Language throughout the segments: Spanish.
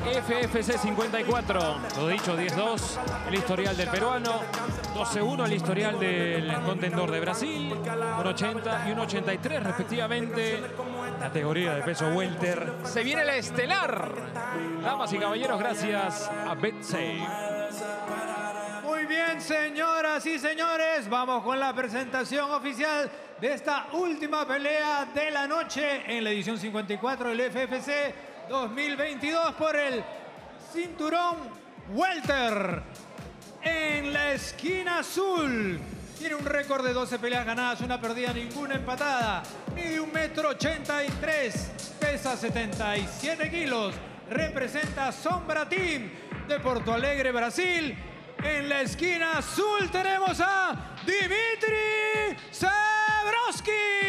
FFC 54. Lo dicho, 10-2 el historial del peruano. 12-1 el historial del contendor de Brasil. 1.80 y 1.83 respectivamente. Categoría de peso welter. Se viene la estelar. Damas y caballeros, gracias a BetSafe. Muy bien, señoras y señores, vamos con la presentación oficial de esta última pelea de la noche en la edición 54 del FFC 2022 por el cinturón welter. En la esquina azul tiene un récord de 12 peleas ganadas, una perdida, ninguna empatada. Mide 1,83 m, pesa 77 kilos. Representa Sombra Team de Porto Alegre, Brasil. En la esquina azul tenemos a Dimitri Zebrowski.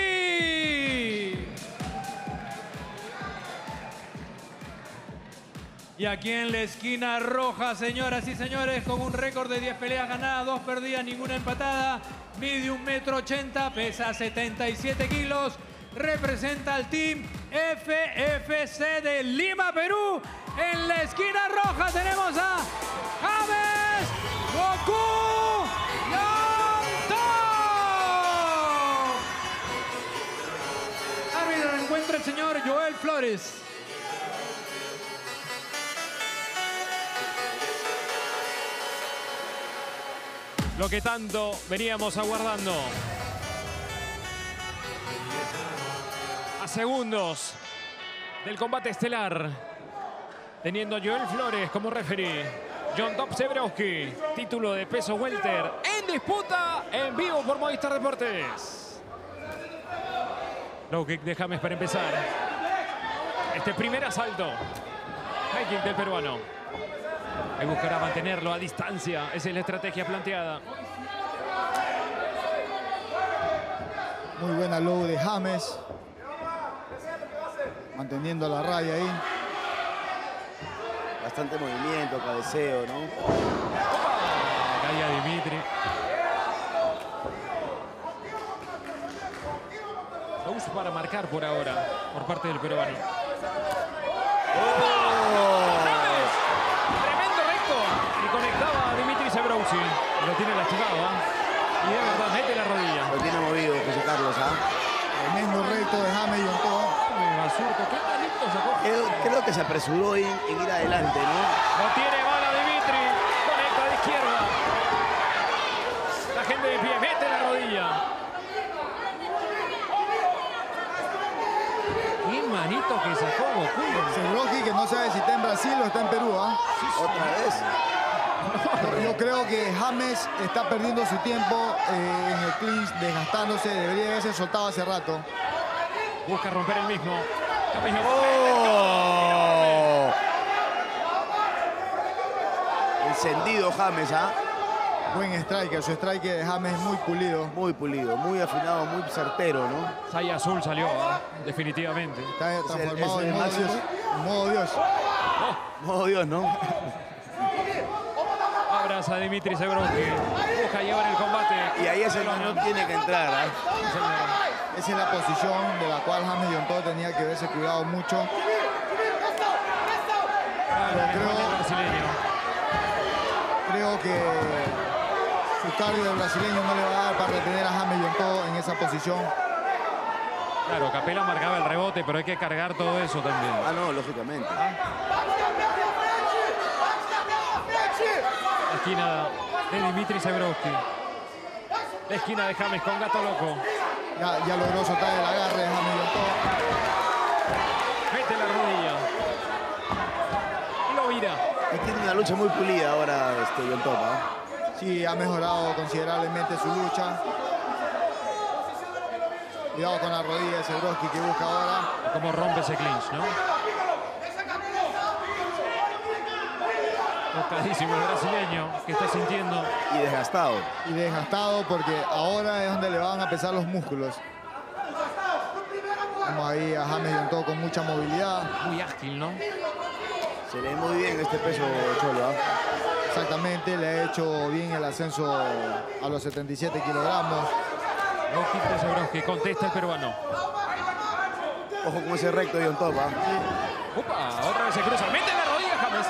Y aquí en la esquina roja, señoras y señores, con un récord de 10 peleas ganadas, 2 perdidas, ninguna empatada. Mide 1,80 m, pesa 77 kilos. Representa al Team FFC de Lima, Perú. En la esquina roja tenemos a James Goku Yonto. Árbitro, encuentra el señor Joel Flores. Lo que tanto veníamos aguardando. A segundos del combate estelar, teniendo a Joel Flores como referee. Yonto Zebrowski, título de peso welter en disputa en vivo por Movistar Deportes. Low kick de James para empezar este primer asalto. High kick del peruano. Ahí buscará mantenerlo a distancia. Esa es la estrategia planteada. Muy buena low de James. Manteniendo la raya ahí. Bastante movimiento, cabeceo, ¿no? Caía Dimitri. Lo usa para marcar por ahora, por parte del peruano. Tremendo recto. Y conectaba a Dimitri Zebrowski. Lo tiene lastimado, ¿eh? Y de verdad, mete la rodilla. Lo tiene movido, José Carlos, ¿ah? Tremendo recto de James Yonto. Creo que se apresuró en ir adelante, ¿no? No tiene bala Dimitri. Conecta de izquierda. La gente de pie mete la rodilla. Qué manito que sacó Goku. Zebrowski, que no sabe si está en Brasil o está en Perú, ¿ah? Otra vez. Yo creo que James está perdiendo su tiempo en el clinch, desgastándose. Debería haberse soltado hace rato. Busca romper el mismo. ¡Oh! Encendido James, ¿ah? Buen striker. Su striker de James es muy pulido. Muy pulido, muy afinado, muy certero, ¿no? Saya azul salió, definitivamente. Está transformado es el en modo Dios. Modo Dios. Modo Dios, ¿no? Abraza a Dimitri Zebrowski. Busca llevar el combate. Y ahí es el que no tiene que entrar, ¿ah? Esa es la posición de la cual James Yonto tenía que haberse cuidado mucho. Creo que su cardio del brasileño no le va a dar para retener a James Yonto en esa posición. Claro, Capela marcaba el rebote, pero hay que cargar todo eso también. Ah, no, lógicamente. La esquina de Dimitri Zebrowski. La esquina de James con Gato Loco. Ya logró soltar el agarre de James Yonto. Mete la rodilla. Y lo vira. Y tiene una lucha muy pulida ahora Yonto, ¿ah? Sí, ha mejorado considerablemente su lucha. Cuidado con la rodilla de Zebrowski que busca ahora. Como rompe ese clinch, ¿no? Tocadísimo el brasileño que está sintiendo. Y desgastado. Y desgastado porque ahora es donde le van a pesar los músculos. Vemos ahí a James Yonto con mucha movilidad. Muy ágil, ¿no? Se le ve muy bien este peso Cholo, ¿ah? Exactamente, le ha hecho bien el ascenso a los 77 kilogramos. Low kick de Zebrowski, contesta el peruano. Ojo con ese recto de Yonto, ¿ah? Opa, otra vez se cruza. Mete la rodilla mira James.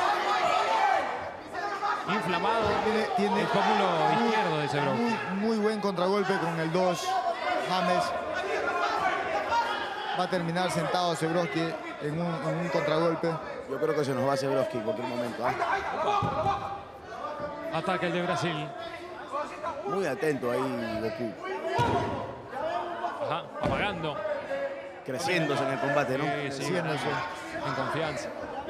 Inflamado Tiene el pómulo izquierdo de Zebrowski. muy buen contragolpe con el 2. James va a terminar sentado Zebrowski en un contragolpe. Yo creo que se nos va a Zebrowski en cualquier momento. Ataque el de Brasil. Muy atento ahí Goku. Ajá, apagando. Creciéndose en el combate, ¿no? Sí, Creciéndose. en confianza.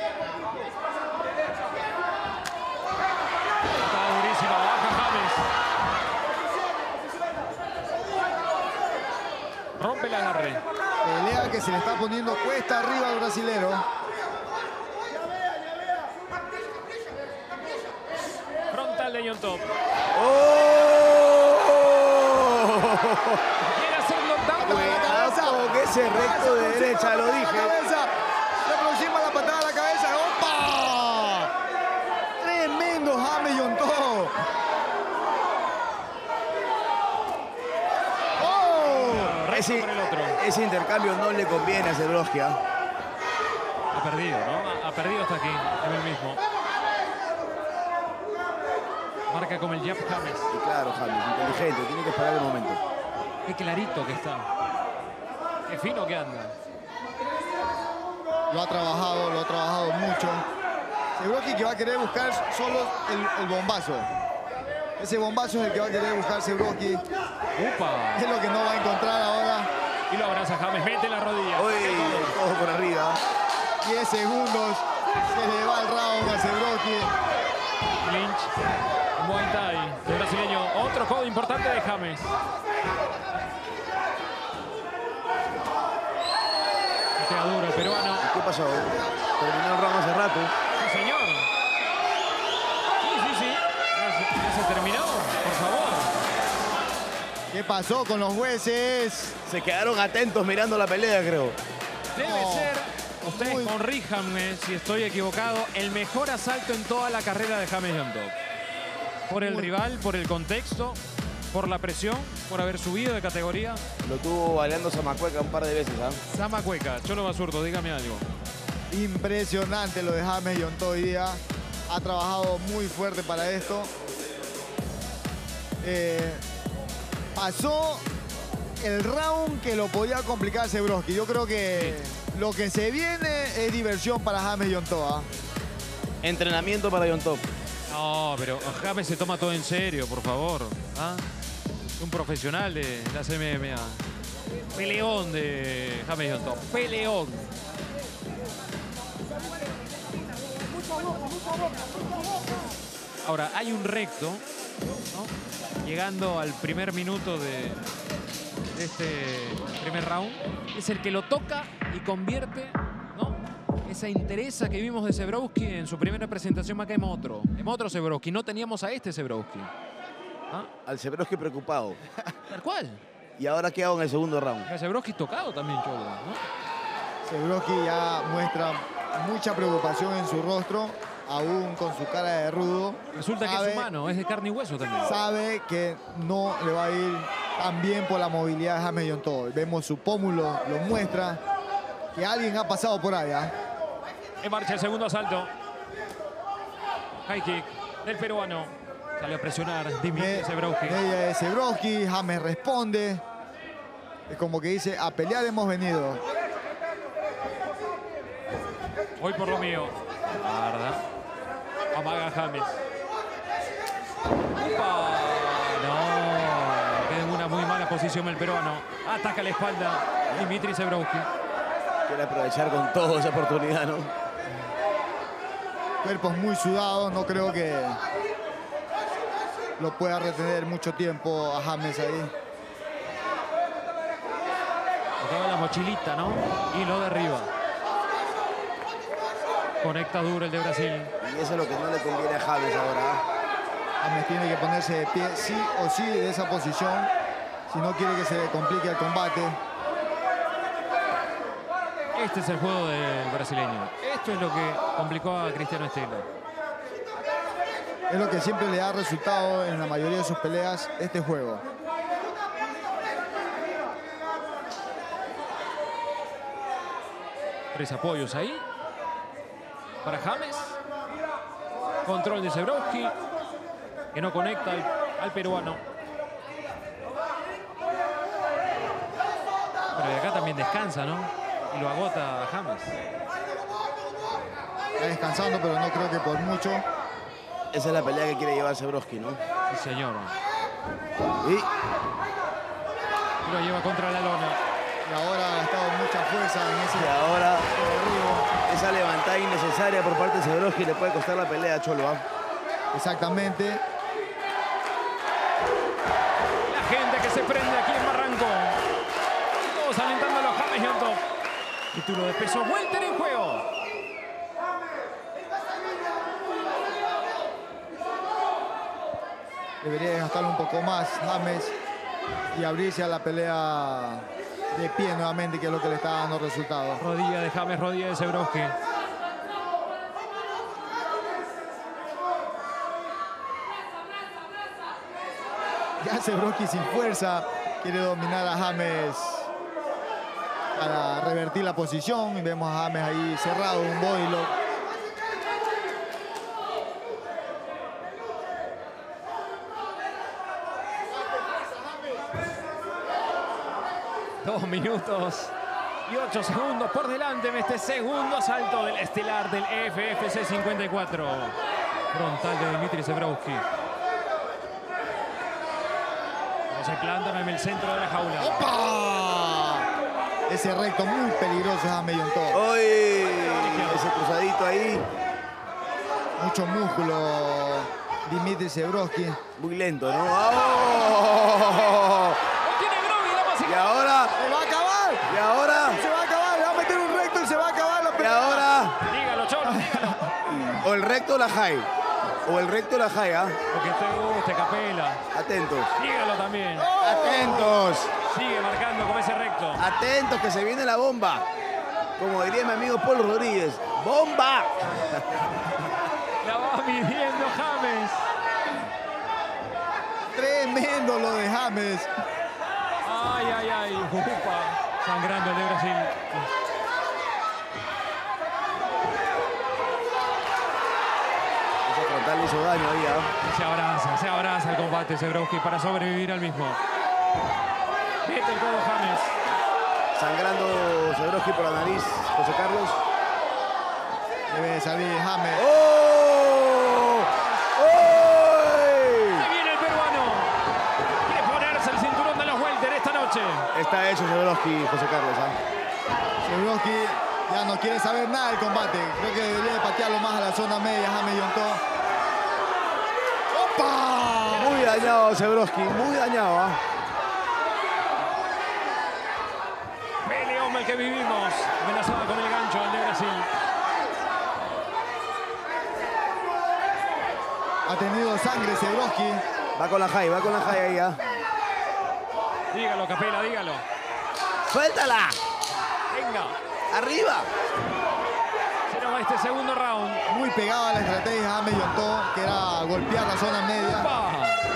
Está durísima, baja James. Rompe el agarre. Pelea que se le está poniendo cuesta arriba al brasilero. Frontal de John Top. Quiere hacer knockdown. Cuidado que ese recto de derecha, lo dije. Se aproxima la patada a la cabeza. ¡Opa! Tremendo James John Top. ¡Oh! Rezo por el otro. Ese intercambio no le conviene a Zebrowski. Ha perdido, ¿no? Ha perdido hasta aquí, en el mismo. Marca como el jab James. Y claro, James, inteligente, tiene que esperar el momento. Qué clarito que está. Qué fino que anda. Lo ha trabajado mucho. Zebrowski que va a querer buscar solo el bombazo. Ese bombazo es el que va a querer buscar Zebrowski. ¡Upa! Es lo que no va a encontrar ahora. Y lo abraza James, mete la rodilla. Uy, todo por arriba. 10 segundos. Se le va el round a Zebrowski. Lynch. Muay Thai del brasileño. Otro codo importante de James. Queda duro el peruano. ¿Qué pasó? Terminó el round hace rato. Sí, señor. Sí. Ya se terminó, por favor. ¿Qué pasó con los jueces? Se quedaron atentos mirando la pelea, creo. Debe No. ser, ustedes Muy- corríjanme si estoy equivocado, el mejor asalto en toda la carrera de James John Top. Por el rival, por el contexto, por la presión, por haber subido de categoría. Lo tuvo baleando Zamacueca un par de veces, ¿ah? Sama Cueca, Cholo Basurto, dígame algo. Impresionante lo de James John Top hoy día. Ha trabajado muy fuerte para esto. Pasó el round que lo podía complicar Zebrowski. Yo creo que lo que se viene es diversión para James John Top, ¿ah? Entrenamiento para John Top. No, pero James se toma todo en serio, por favor. ¿Ah? Un profesional de la MMA. Peleón de James John Top. Peleón. Ahora, hay un recto, ¿no? Llegando al primer minuto de este primer round. Es el que lo toca y convierte, ¿no? Esa interesa que vimos de Zebrowski en su primera presentación acá en otro Zebrowski. No teníamos a este Zebrowski. ¿Ah? Al Zebrowski preocupado. Tal cual. ¿Y ahora qué hago en el segundo round? A Zebrowski tocado también, Cholo, ¿no? Zebrowski ya muestra mucha preocupación en su rostro, aún con su cara de rudo. Resulta que es humano, es de carne y hueso también. Sabe que no le va a ir tan bien por la movilidad de James John Top. Vemos su pómulo, lo muestra que alguien ha pasado por allá. En marcha el segundo asalto. High kick del peruano. Sale a presionar Dimitri Zebrowski. De Zebrowski, James responde. Es como que dice, a pelear hemos venido. Voy por lo mío. Guarda. Amaga James. ¡Upa! No. Queda en una muy mala posición el peruano. Ataca la espalda Dimitri Zebrowski. Quiere aprovechar con todo esa oportunidad, ¿no? Cuerpos muy sudados, no creo que lo pueda retener mucho tiempo a James ahí. Tocaba la mochilita, ¿no? Y lo derriba. Conecta duro el de Brasil. Y eso es lo que no le conviene a James ahora. James tiene que ponerse de pie sí o sí de esa posición si no quiere que se le complique el combate. Este es el juego del brasileño. Esto es lo que complicó a Cristiano Estela. Es lo que siempre le da resultado en la mayoría de sus peleas, este juego. Tres apoyos ahí. Para James. Control de Zebrowski, que no conecta al peruano. Pero de acá también descansa, ¿no? Y lo agota a James. Está descansando, pero no creo que por mucho. Esa es la pelea que quiere llevar Zebrowski, ¿no? Sí, señor. Y Lo lleva contra la lona. Y ahora ha gastado mucha fuerza en ese ahora derribo. esa levantada innecesaria por parte de Zebrowski le puede costar la pelea a Cholo, ¿ah? Exactamente. La gente que se prende aquí en Barranco. Todos alentando a los James Yon Top. Título de peso welter en juego. Debería gastarlo un poco más James y abrirse a la pelea de pie nuevamente, que es lo que le está dando resultados. Rodilla de James, rodilla de Zebrowski. Ya Zebrowski sin fuerza quiere dominar a James para revertir la posición. Y vemos a James ahí cerrado, un body lock. Dos minutos y 8 segundos por delante en este segundo asalto del estelar del FFC 54. Frontal de Dimitri Zebrowski. No se plantan en el centro de la jaula. ¡Opa! Ese recto muy peligroso James Yon Top. ¡Uy! Ese cruzadito ahí. Mucho músculo Dimitri Zebrowski. Muy lento, ¿no? ¡Oh! Tiene Groby, damas y Y ahora, ¡Se va a acabar! y ahora, ¡Se va a acabar! ¡Le va a meter un recto y se va a acabar la y pelea! ahora. dígalo, Cholo, dígalo. O el recto o la high. O el recto o la high, ¿ah? Porque te guste, Capela. Atentos. Dígalo también. Atentos. Sigue marcando con ese recto. Atentos que se viene la bomba. Como diría mi amigo Paul Rodríguez. ¡Bomba! La va midiendo James. Tremendo lo de James. Ay, ay, ay. Upa. Sangrando el de Brasil. Ese frontal le hizo daño ahí, ¿ah? Se abraza el combate Zebrowski para sobrevivir al mismo. Mete el codo James. Sangrando Zebrowski por la nariz, José Carlos. Debe salir James. ¡Oh! ¡Oh! Ahí viene el peruano. Quiere ponerse el cinturón de los welter esta noche. Está hecho Zebrowski, José Carlos, ¿ah? Zebrowski ya no quiere saber nada del combate. Creo que debería de patearlo más a la zona media, James Yon Top. ¡Opa! Muy dañado Zebrowski, muy dañado, ¿ah? Peleón el que vivimos. Amenazada con el gancho el de Brasil. Ha tenido sangre Zebrowski. Va con la high ahí, ¿ah? Dígalo, Capela, dígalo. ¡Suéltala! Venga. ¡Arriba! Se nos va este segundo round. Muy pegado a la estrategia de James Yon Top, que era golpear la zona media. ¡Opa!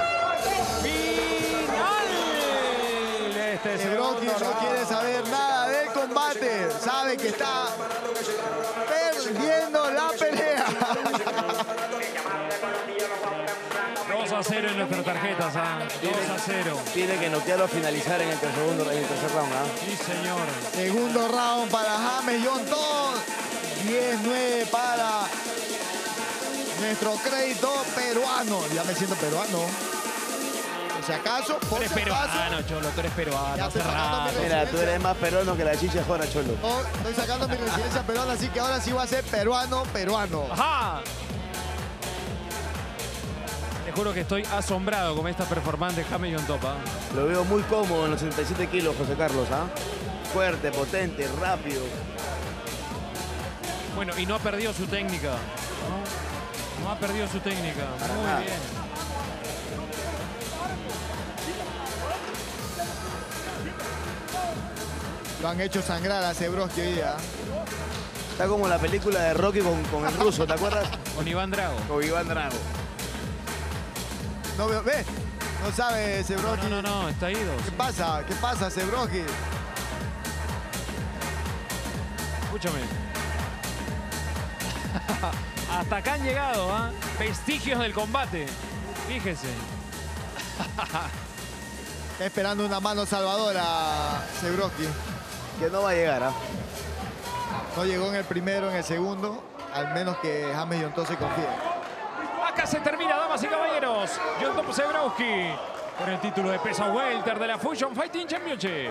¡Final! Este Zebrowski segundo no round. quiere saber nada del combate. Sabe que está perdiendo la pelea. 2-0 en nuestras tarjetas, ¿ah? 2-0. Tiene que noquearlo a finalizar en el tercer round, ¿ah? Sí, señor. Segundo round para James Yon Top. 10-9 para nuestro crédito peruano. Ya me siento peruano. Por si acaso, Tú por eres si acaso. peruano, Cholo, tú eres peruano. Ya Hace estoy sacando rato. mi Mira, tú eres más peruano que la chicha jora, Cholo. Oh, estoy sacando mi residencia peruana, así que ahora sí voy a ser peruano. ¡Ajá! Te juro que estoy asombrado con esta performance de James Yon Top, ¿ah? Lo veo muy cómodo en los 67 kilos, José Carlos, ¿ah? Fuerte, potente, rápido. Bueno, y no ha perdido su técnica. No ha perdido su técnica. Para Muy nada. bien. Lo han hecho sangrar a Zebrowski hoy día. Está como la película de Rocky con el ruso, ¿te acuerdas? Con Iván Drago. Con Iván Drago. No veo, ¿ves? No sabe Zebrowski. No, está ido. ¿Qué pasa? ¿Qué pasa, Zebrowski? Escúchame. Hasta acá han llegado, ¿ah? Vestigios del combate. Fíjese. Está esperando una mano salvadora Zebrowski. Que no va a llegar, ¿ah? No llegó en el primero, en el segundo. Al menos que James Yontó se confíe. Acá se termina, damas y caballeros. John Top Zebrowski por el título de peso welter de la Fusion Fighting Championship.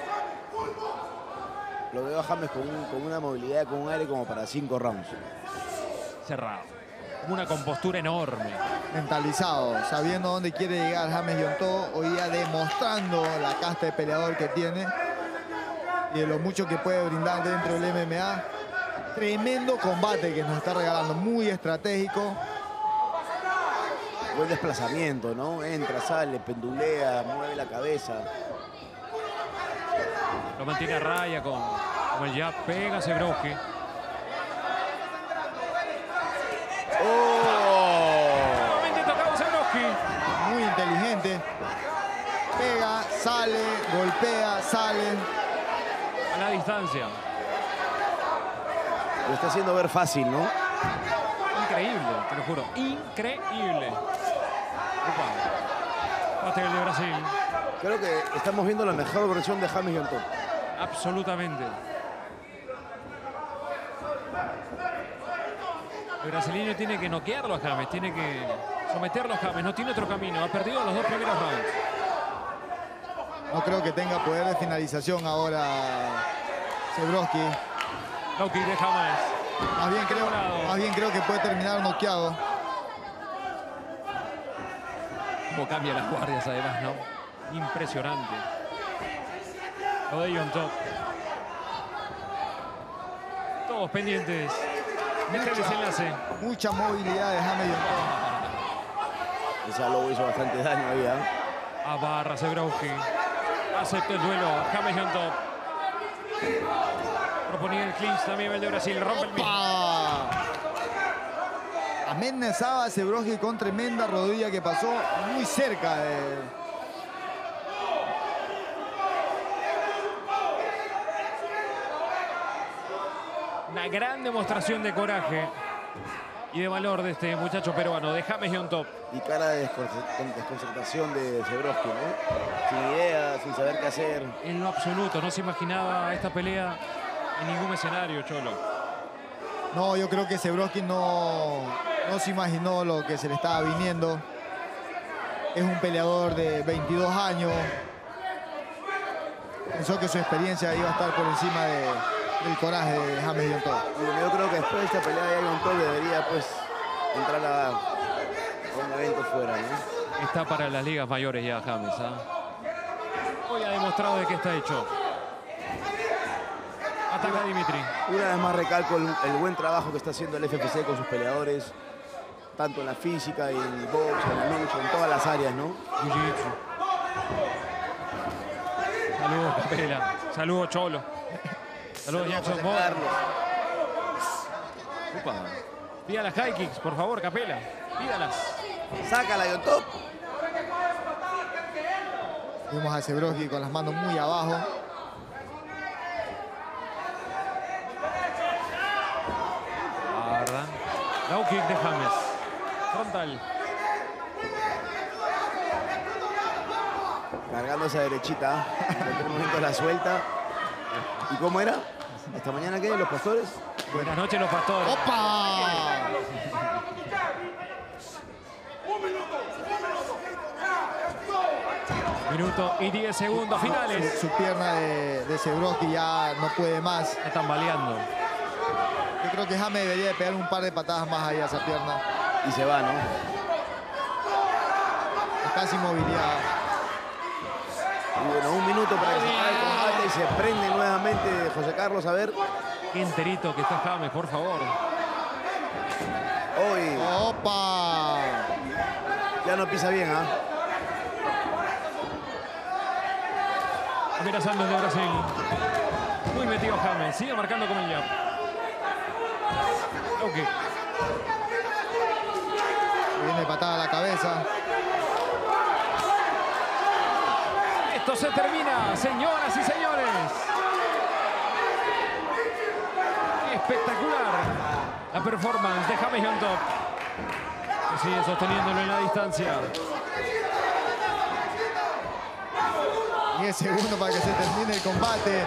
Lo veo a James con una movilidad, con un aire como para 5 rounds. Cerrado. Una compostura enorme. Mentalizado, sabiendo dónde quiere llegar James Yontó. Hoy día demostrando la casta de peleador que tiene. Y de lo mucho que puede brindar dentro del MMA. Tremendo combate que nos está regalando. Muy estratégico. Buen desplazamiento, ¿no? Entra, sale, pendulea, mueve la cabeza. Lo mantiene a raya con el jab. Pega Zebrowski. Nuevamente tocado Zebrowski. Muy inteligente. Pega, sale, golpea, sale. A la distancia. Lo está haciendo ver fácil, ¿no? Increíble, te lo juro. Increíble. Opa. Bate el de Brasil. Creo que estamos viendo la mejor versión de James Yontó. Absolutamente. El brasileño tiene que noquearlo a James, tiene que someterlo a James, no tiene otro camino. Ha perdido los 2 primeros rounds. No creo que tenga poder de finalización ahora Zebrowski. Low kick de James. Más bien creo que puede terminar noqueado. Cómo cambia las guardias además, ¿no? Impresionante. Lo de Yontó. Todos pendientes. Este desenlace. Mucha movilidad de James Yontó. Ese lobo hizo bastante daño ahí, ¿eh? Abarra Zebrowski. Acepta el duelo. James Yontó. Proponía el clinch también el de Brasil. Rompe el mismo. Amenazaba a Zebrowski con tremenda rodilla que pasó muy cerca de... Una gran demostración de coraje y de valor de este muchacho peruano, de James Yontó. Y cara de desconcertación de Zebrowski, ¿no? Sin idea, sin saber qué hacer. En lo absoluto, no se imaginaba esta pelea en ningún escenario, Cholo. No, yo creo que Zebrowski no se imaginó lo que se le estaba viniendo. Es un peleador de 22 años. Pensó que su experiencia iba a estar por encima del coraje de James Yontó. Yo creo que después de esta pelea de Yontó debería pues entrar a un evento fuera, ¿no? Está para las ligas mayores ya James, ¿ah? Hoy ha demostrado de qué está hecho. Ataca Dimitri. Una vez más recalco el buen trabajo que está haciendo el FFC con sus peleadores, tanto en la física, en el box, en la lucha, en todas las áreas, ¿no? Jiu-jitsu. Saludos, Capela. Saludos, Cholo. Saludos, Jackson José Moore. Carlos. Upa. Pida las high kicks, por favor, Capela. Pídalas. Sácala, Yontó. Vimos a Zebrowski con las manos muy abajo. Guarda. Low kick de James. Frontal. Cargando esa derechita. En cualquier momento la suelta. ¿Y cómo era? ¿Esta mañana qué? ¿Los pastores? Buenas noches, los pastores. ¡Opa! Minuto y 10 segundos finales. Su pierna de Zebrowski ya no puede más. Están baleando. Yo creo que James debería de pegar un par de patadas más ahí a esa pierna. Y se va, ¿no? Está sin movilidad. Y bueno, un minuto para que se acabe el combate y se prende nuevamente José Carlos. A ver. Qué enterito que está James, por favor. Hoy ¡Opa! ya no pisa bien, ¿ah? Amenazando el de Brasil. Muy metido James. Sigue marcando con el jab. Ok. Viene patada a la cabeza. Esto se termina, señoras y señores. Espectacular. La performance de James Yon Top. Que sigue sosteniéndolo en la distancia. 10 segundos para que se termine el combate.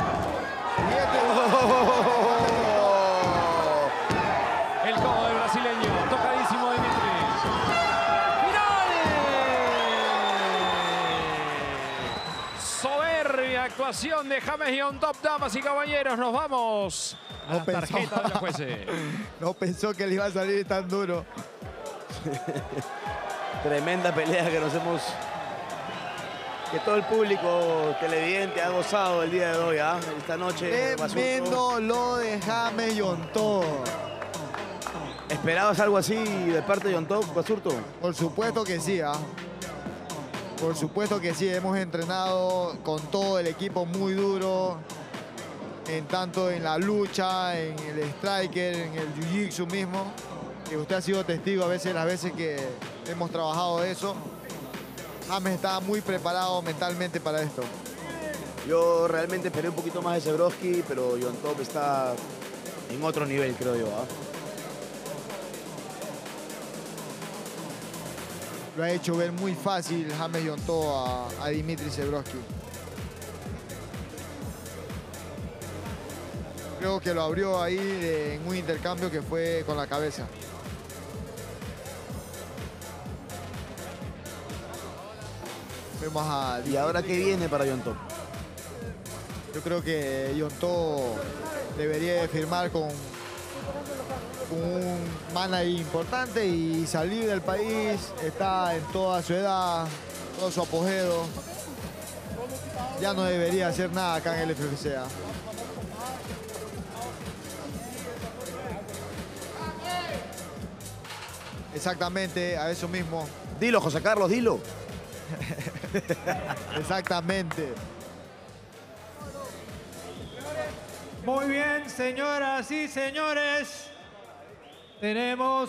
El codo del brasileño. Tocadísimo Dimitri. ¡Final! Soberbia actuación de James Yon Top, damas y caballeros. Nos vamos a la tarjeta de los jueces. No pensó que le iba a salir tan duro. Tremenda pelea que nos hemos... Que todo el público televidente ha gozado el día de hoy, ¿ah? Esta noche. Tremendo lo de James Yon Top. ¿Esperabas algo así de parte de Yon Top, Basurto? Por supuesto que sí, ¿ah? Por supuesto que sí. Hemos entrenado con todo el equipo muy duro. Tanto en la lucha, en el striker, en el jiu-jitsu mismo. Que usted ha sido testigo a veces, las veces que hemos trabajado eso. James está muy preparado mentalmente para esto. Yo realmente esperé un poquito más de Zebrowski, pero Yon Top está en otro nivel, creo yo, ¿ah? Lo ha hecho ver muy fácil James Yon Top a Dimitri Zebrowski. Creo que lo abrió ahí en un intercambio que fue con la cabeza. Vemos a... ¿Y ahora qué viene para Yon Top? Yo creo que Yon Top debería de firmar con un manager importante y salir del país. Está en toda su edad, todo su apogeo. Ya no debería hacer nada acá en el FFC. Exactamente, a eso mismo. Dilo, José Carlos, dilo. Exactamente. Muy bien, señoras y señores. Tenemos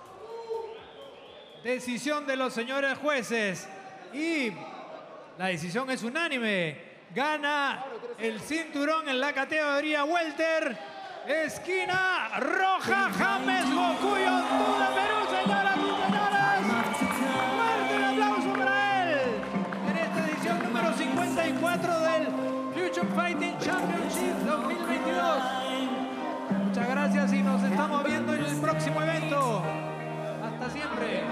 decisión de los señores jueces. Y la decisión es unánime. Gana el cinturón en la categoría welter. Esquina roja, James Goku Yon Top de Perú, señoras y señores. Fuerte el aplauso para él. En esta edición número 54 del Future Fighting Championship 2022. Muchas gracias y nos estamos viendo en el próximo evento. Hasta siempre.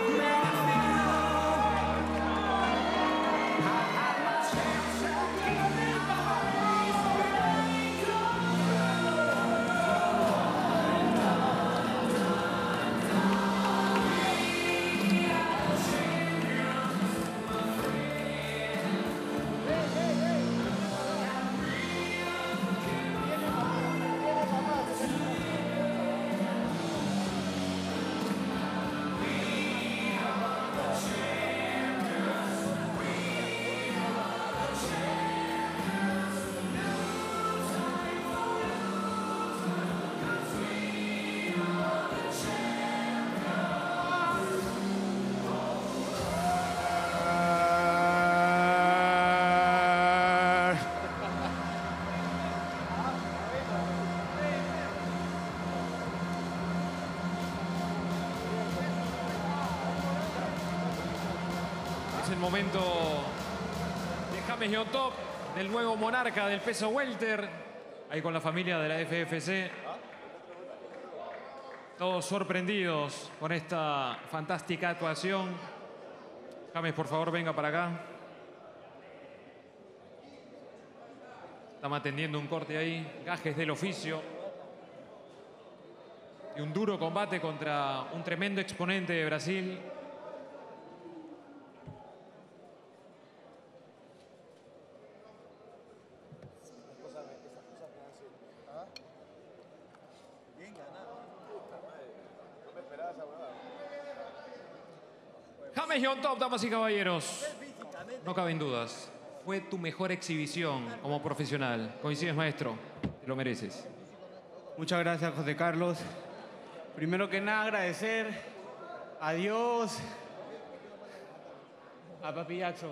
Es el momento de James Yon Top, del nuevo monarca del peso welter. Ahí con la familia de la FFC. Todos sorprendidos con esta fantástica actuación. James, por favor, venga para acá. Estamos atendiendo un corte ahí. Gajes del oficio. Y un duro combate contra un tremendo exponente de Brasil. James Yon Top, damas y caballeros. No caben dudas. Fue tu mejor exhibición como profesional. ¿Coincides, maestro? Te lo mereces. Muchas gracias, José Carlos. Primero que nada, agradecer a Dios, a Papi Jackson,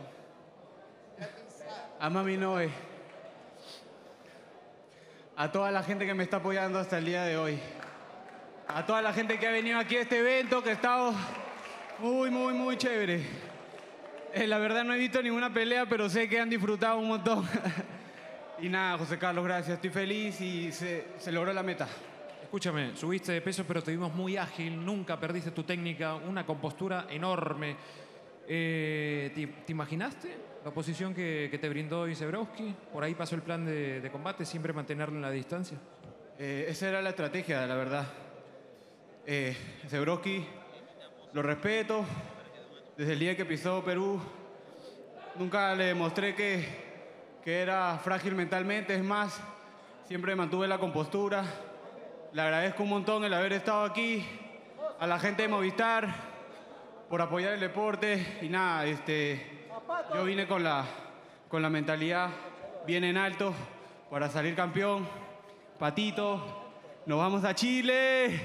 a Mami Noe, a toda la gente que me está apoyando hasta el día de hoy. a toda la gente que ha venido aquí a este evento, que ha estado muy chévere. La verdad no he visto ninguna pelea, pero sé que han disfrutado un montón. Y nada, José Carlos, gracias. Estoy feliz y se logró la meta. Escúchame, subiste de peso, pero te vimos muy ágil, nunca perdiste tu técnica, una compostura enorme. ¿Te imaginaste la posición que te brindó Zebrowski? Por ahí pasó el plan de combate, siempre mantenerlo en la distancia. Esa era la estrategia, la verdad. Zebrowski, lo respeto. Desde el día que pisó Perú, nunca le demostré que era frágil mentalmente. Es más, siempre mantuve la compostura. Le agradezco un montón el haber estado aquí, a la gente de Movistar, por apoyar el deporte. Y nada, yo vine con la mentalidad bien en alto para salir campeón. Patito, nos vamos a Chile.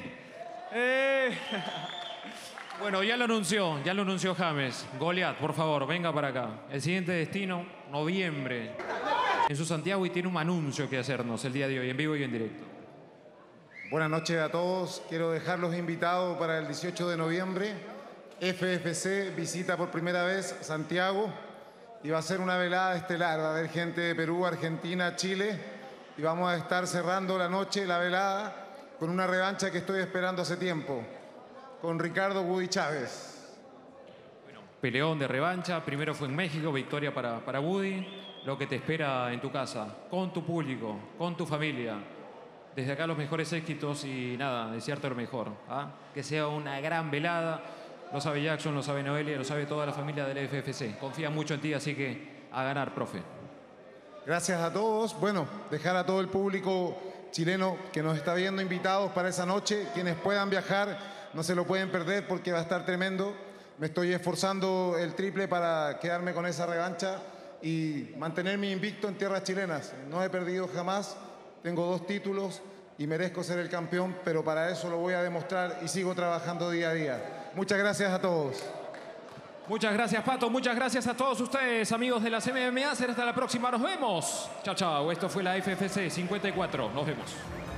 Bueno, ya lo anunció James. Goliat, por favor, venga para acá. El siguiente destino, noviembre, en su Santiago, y tiene un anuncio que hacernos el día de hoy, en vivo y en directo. Buenas noches a todos. Quiero dejarlos invitados para el 18 de noviembre. FFC visita por primera vez Santiago y va a ser una velada estelar. Va a haber gente de Perú, Argentina, Chile, y vamos a estar cerrando la noche, la velada, con una revancha que estoy esperando hace tiempo, con Ricardo Woody Chávez. Peleón de revancha, primero fue en México, victoria para Woody. Lo que te espera en tu casa, con tu público, con tu familia. Desde acá los mejores éxitos y nada, desearte lo mejor. Que sea una gran velada. Lo sabe Jackson, lo sabe Noelia, lo sabe toda la familia del FFC. Confía mucho en ti, así que a ganar, profe. Gracias a todos. Bueno, dejar a todo el público chileno que nos está viendo invitados para esa noche. Quienes puedan viajar no se lo pueden perder porque va a estar tremendo. Me estoy esforzando el triple para quedarme con esa revancha y mantenerme invicto en tierras chilenas. No he perdido jamás. Tengo 2 títulos y merezco ser el campeón, pero para eso lo voy a demostrar y sigo trabajando día a día. Muchas gracias a todos. Muchas gracias, Pato. Muchas gracias a todos ustedes, amigos de las MMA. Hasta la próxima. Nos vemos. Chao, chao. Esto fue la FFC 54. Nos vemos.